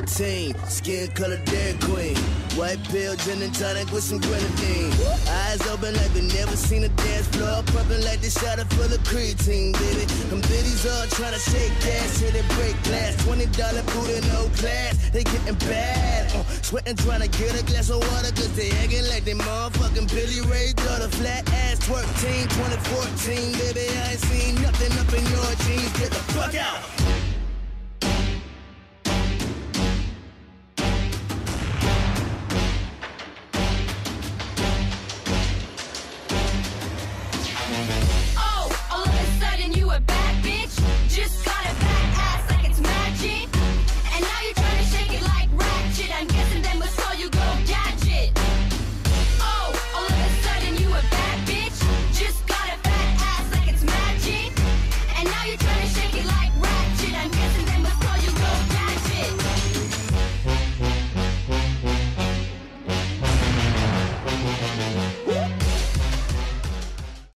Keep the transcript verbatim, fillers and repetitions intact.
eighteen, skin color Dairy Queen. White pill, gin and tonic with some grenadine. Eyes open like we never seen a dance floor. Pumping like this shot full of creatine, baby. Them biddies all tryna shake gas, hit it break glass. twenty dollar boot in no class, they getting bad. Uh, sweating tryna get a glass of water, cause they acting like they motherfucking Billy Ray daughter. Flat ass twerk team, twenty fourteen, baby. I ain't seen nothing up in your jeans. Get the fuck out.